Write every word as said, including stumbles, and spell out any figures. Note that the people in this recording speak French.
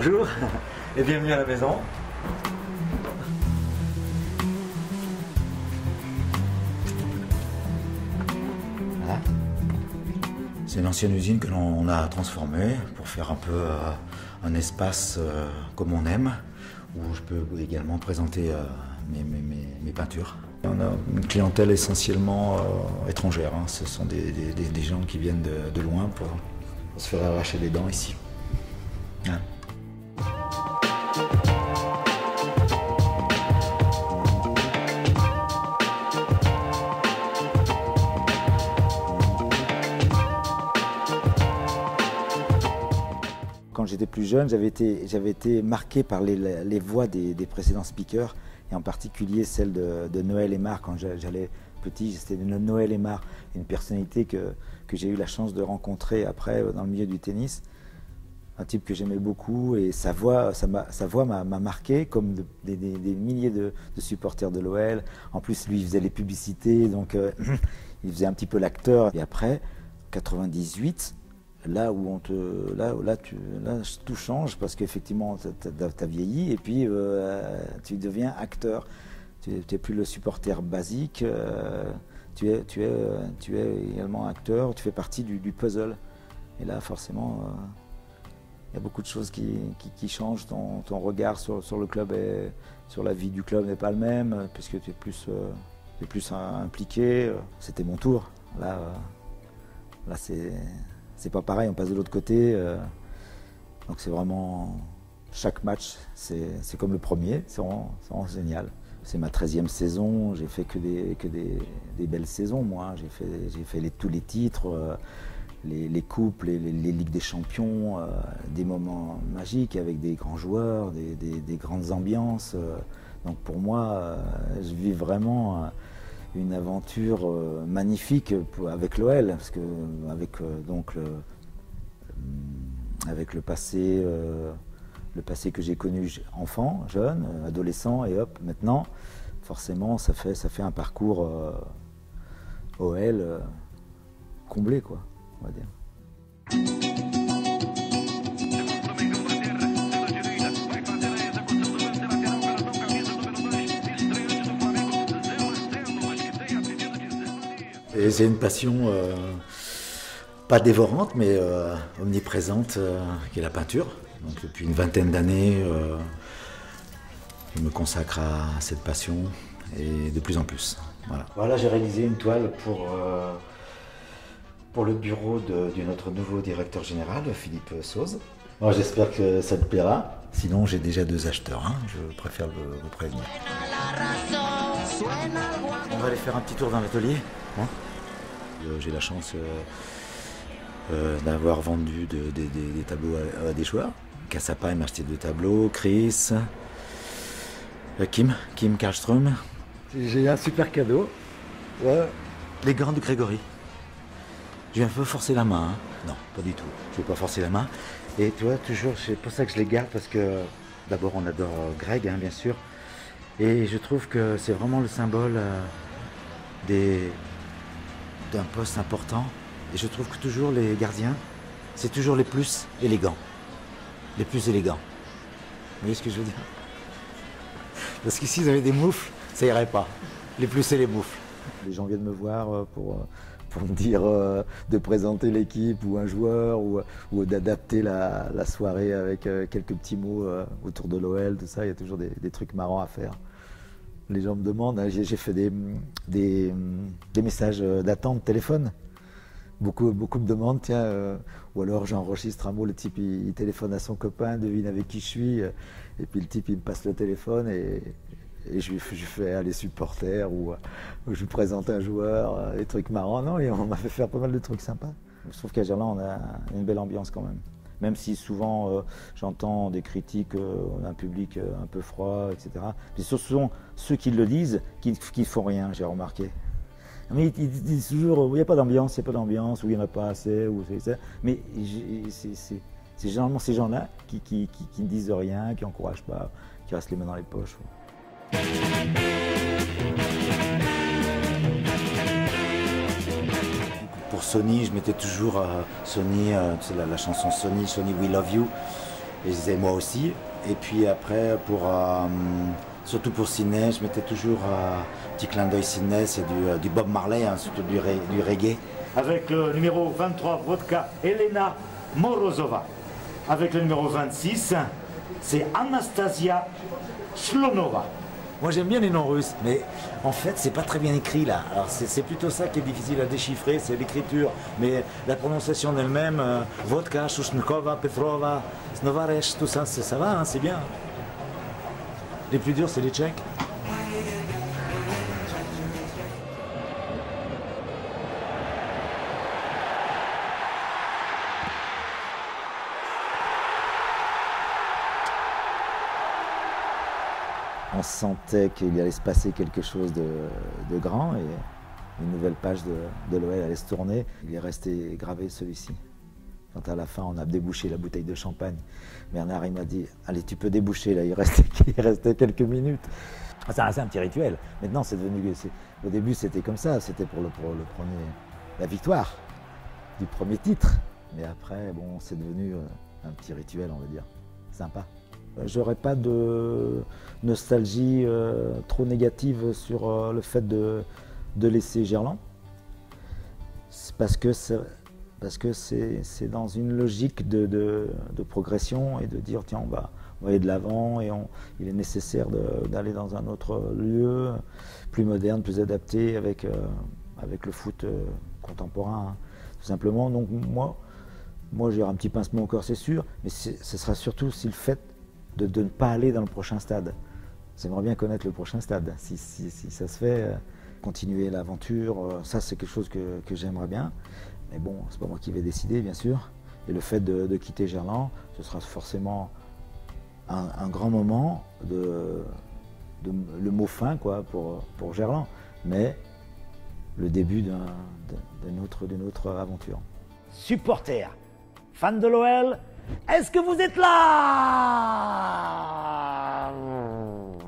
Bonjour et bienvenue à la maison. Voilà. C'est une ancienne usine que l'on a transformée pour faire un peu euh, un espace euh, comme on aime, où je peux également présenter euh, mes, mes, mes, mes peintures. On a une clientèle essentiellement euh, étrangère, hein. Ce sont des, des, des gens qui viennent de, de loin pour, pour se faire arracher les dents ici. Ouais. Quand j'étais plus jeune, j'avais été, j'avais été marqué par les, les voix des, des précédents speakers, et en particulier celle de, de Noël Aymar. Quand j'allais petit, c'était Noël Aymar, une personnalité que, que j'ai eu la chance de rencontrer après dans le milieu du tennis. Un type que j'aimais beaucoup, et sa voix ça m'a, sa voix m'a marqué, comme de, des, des, des milliers de, de supporters de l'O L. En plus, lui, il faisait les publicités, donc euh, il faisait un petit peu l'acteur. Et après, quatre-vingt-dix-huit, là où on te, là, là, tu, là tout change, parce qu'effectivement, tu as vieilli, et puis euh, tu deviens acteur. Tu n'es plus le supporter basique, euh, tu, es, tu, es, tu es également acteur, tu fais partie du, du puzzle. Et là, forcément... Euh, il y a beaucoup de choses qui, qui, qui changent, ton, ton regard sur, sur le club et sur la vie du club n'est pas le même, puisque tu es plus, euh, tu es plus impliqué. C'était mon tour. Là, euh, là c'est pas pareil, on passe de l'autre côté. Euh, donc c'est vraiment... Chaque match, c'est comme le premier, c'est vraiment, vraiment génial. C'est ma treizième saison, j'ai fait que des, que des, des belles saisons, moi. J'ai fait, j'ai fait les, tous les titres. Euh, Les, les coupes, les, les, les ligues des champions, euh, des moments magiques avec des grands joueurs, des, des, des grandes ambiances. Euh, donc pour moi, euh, je vis vraiment euh, une aventure euh, magnifique pour, avec l'O L, parce que avec euh, donc le, avec le passé, euh, le passé que j'ai connu enfant, jeune, adolescent, et hop, maintenant, forcément, ça fait ça fait un parcours euh, O L euh, comblé, quoi. On va dire. C'est une passion euh, pas dévorante, mais euh, omniprésente, euh, qui est la peinture. Donc, depuis une vingtaine d'années, euh, je me consacre à cette passion, et de plus en plus. Voilà, voilà, j'ai réalisé une toile pour... Euh, pour le bureau de, de notre nouveau directeur général, Philippe Sauze. Bon, j'espère que ça te plaira. Sinon, j'ai déjà deux acheteurs, hein. Je préfère le, le prévenir. On va aller faire un petit tour dans l'atelier. Hein. Euh, j'ai la chance euh, euh, d'avoir vendu de, de, de, des tableaux à, à des joueurs. Cassapa m'a acheté deux tableaux, Chris, euh, Kim, Kim Karlström. J'ai un super cadeau. Ouais. Les gants de Grégory. Je vais un peu forcer la main, hein. Non, pas du tout. Je ne vais pas forcer la main. Et tu vois, toujours, c'est pour ça que je les garde, parce que d'abord on adore Greg, hein, bien sûr. Et je trouve que c'est vraiment le symbole euh, des d'un poste important. Et je trouve que toujours les gardiens, c'est toujours les plus élégants. Les plus élégants. Vous voyez ce que je veux dire? Parce qu'ici, ils avaient des moufles, ça irait pas. Les plus, c'est les moufles. Les gens viennent me voir pour... pour me dire euh, de présenter l'équipe ou un joueur, ou, ou d'adapter la, la soirée avec euh, quelques petits mots euh, autour de l'O L, tout ça. Il y a toujours des, des trucs marrants à faire. Les gens me demandent, hein, j'ai fait des, des, des messages d'attente téléphone. Beaucoup, beaucoup me demandent, tiens, euh, ou alors j'enregistre un mot, le type il, il téléphone à son copain, devine avec qui je suis, et puis le type il me passe le téléphone, et, et je lui je fais aller supporter, ou, ou je lui présente un joueur, des trucs marrants. Non, et on m'a fait faire pas mal de trucs sympas. Je trouve qu'à Gerland, on a une belle ambiance quand même. Même si souvent euh, j'entends des critiques euh, d'un public euh, un peu froid, et cetera. Mais ce sont ceux qui le disent qui ne font rien, j'ai remarqué. Mais ils, ils disent toujours, il n'y a pas d'ambiance, il n'y a pas d'ambiance, ou il n'y en a pas assez, ou c'est ça. Mais c'est généralement ces gens-là qui, qui, qui, qui ne disent rien, qui n'encouragent pas, qui restent les mains dans les poches. Pour Sony, je mettais toujours euh, Sony, euh, la, la chanson Sony, Sony We Love You. Et je disais moi aussi. Et puis après, pour, euh, surtout pour Sydney, je mettais toujours un petit clin d'œil Sydney, c'est du, du Bob Marley, hein, surtout du, du reggae. Avec le numéro vingt-trois, vodka Elena Morozova. Avec le numéro vingt-six, c'est Anastasia Slonova. Moi j'aime bien les noms russes, mais en fait c'est pas très bien écrit là. Alors c'est plutôt ça qui est difficile à déchiffrer, c'est l'écriture. Mais la prononciation d'elle-même, euh, vodka, Shushnikova, Petrova, Snovaresh, tout ça, ça va, hein, c'est bien. Les plus durs c'est les Tchèques. On sentait qu'il allait se passer quelque chose de, de grand et une nouvelle page de, de l'O L allait se tourner. Il est resté gravé celui-ci. Quand à la fin on a débouché la bouteille de champagne, Bernard il m'a dit « Allez, tu peux déboucher là, il restait, il restait quelques minutes. » C'est un, un petit rituel. Maintenant c'est devenu... Au début c'était comme ça, c'était pour, le, pour le premier, la victoire du premier titre. Mais après, bon, c'est devenu un petit rituel, on va dire. Sympa. J'aurais pas de nostalgie euh, trop négative sur euh, le fait de, de laisser Gerland. Parce que c'est parce que c'est dans une logique de, de, de progression et de dire tiens on va, on va aller de l'avant et on, il est nécessaire d'aller dans un autre lieu plus moderne, plus adapté avec, euh, avec le foot euh, contemporain, hein, tout simplement. Donc moi, moi j'ai un petit pincement au corps c'est sûr, mais ce sera surtout si le fait De, de ne pas aller dans le prochain stade. J'aimerais bien connaître le prochain stade. Si, si, si ça se fait, euh, continuer l'aventure, euh, ça c'est quelque chose que, que j'aimerais bien. Mais bon, c'est pas moi qui vais décider, bien sûr. Et le fait de, de quitter Gerland, ce sera forcément un, un grand moment, de, de, le mot fin quoi, pour, pour Gerland. Mais le début d'une un, autre, d'une autre aventure. Supporters, fans de l'O L, est-ce que vous êtes là?